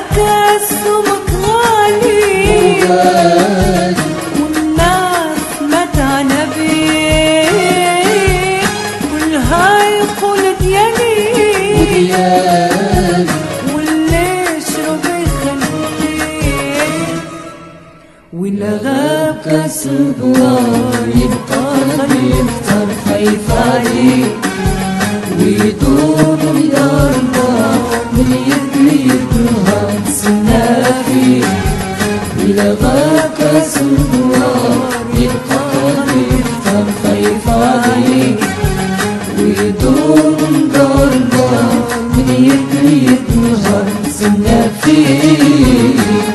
كاس سمك غالي والناس ما تعنا بيه، كلها يقول ديالي واللي يشرب يخليه، ولا غاب كاس الدوار يبقى يختار خايف عليه، ويدور بدار الله من يد نهار تسنى فيه، ولا غاب كاس الدوار يبقى يختار خايف عليه، ويدور بدار الله من يد نهار تسنى فيه.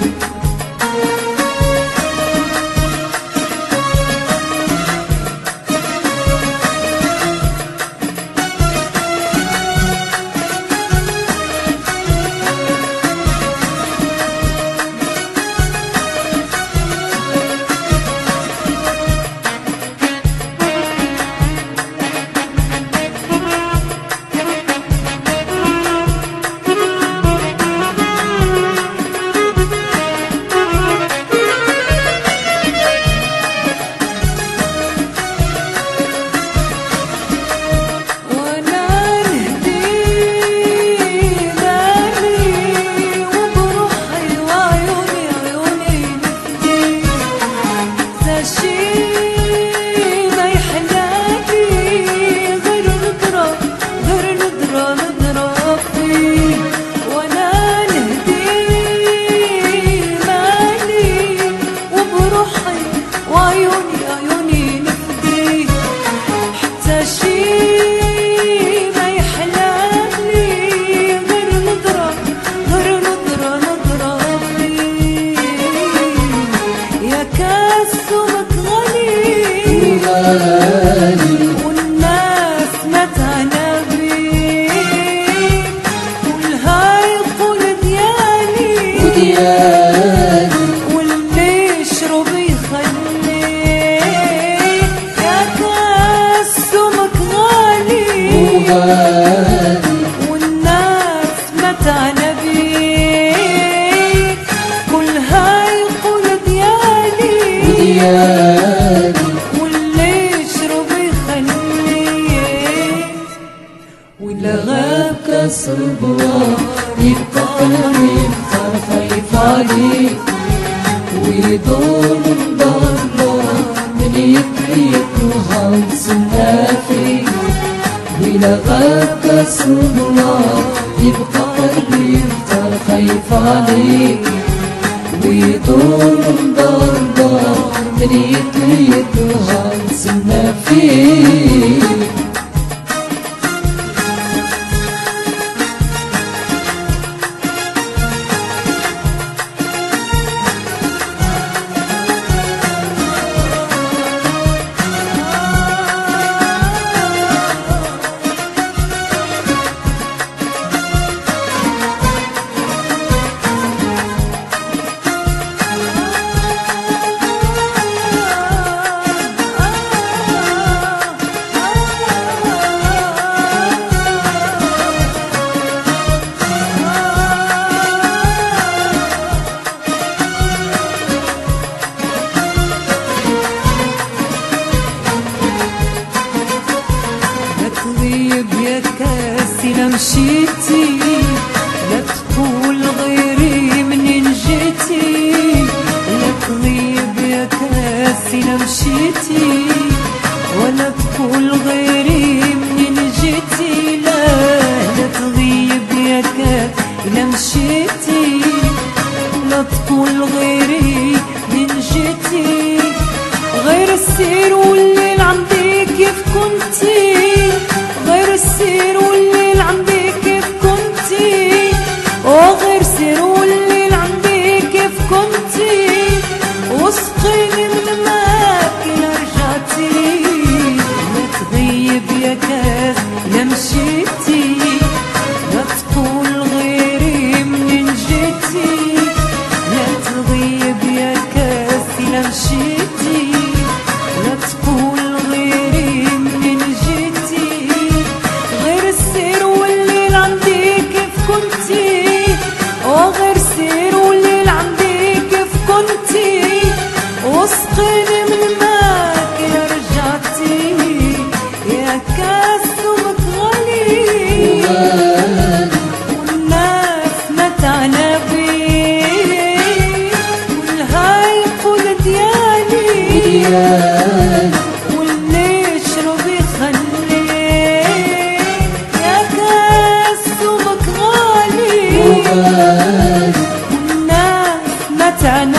والناس ما تعنا بيه، كلها يقول ديالي واللي يشرب يخليه، يا كاس سمك غالي والناس ما تعنا بيه، كلها يقول ديالي ولا غاب كاس البوار يبقى يختار خايف عليه، ويدور من دار الله من يد نهار تسنى فيه، ولا غاب كاس البوار يبقى يختار خايف عليه، ويدور من دار الله من يد نهار تسنى فيه. يا كاسي لا مشيتي، لا تقول غيري منين جيتي، لا تغيب يا كاسي لا مشيتي، ولا تقول غيري منين جيتي، لا تغيب يا كاسي لا مشيتي، لا تقول غيري منين جيتي، غير السير والليل عندي كيف كنتي، غير السير والليل عندي كيف كنتي، وغير السير والليل عندي كيف كنتي، وسقيني من ماك لا رجعتي، لا تغيب يا كاس لا مشيتي، لا تقول غيري منين جيتي، لا تغيب يا كاس لا مشيتي، لا تقول غيري منين جيتي، غير السير والليل عندي كيف كنتي، وغير السير واسقيني من ماك يا رجعتي يا كاس ثوبك غالي والناس ما تعلى بيه والهاي يقول ديالي واللي يشرب يخلي يا كاس ثوبك غالي والناس ما تعلى